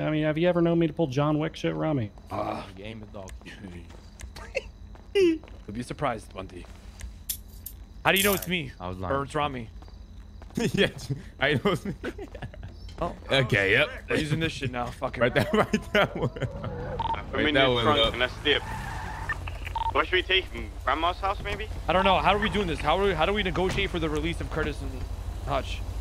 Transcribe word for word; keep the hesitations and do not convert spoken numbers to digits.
I mean, have you ever known me to pull John Wick shit, Ramee? Ah, uh, game of dog. You'll be surprised, Bunty. How do you know it's me? I was lying. Or it's Ramee? Yes, I know it's me. Oh. Okay, yep. They're using this shit now. Fucking. Right there, right that one. I'm in the front, and let's dip. What should we take? Grandma's house, maybe? I don't know. How are we doing this? How are we, how do we negotiate for the release of Curtis and Hutch?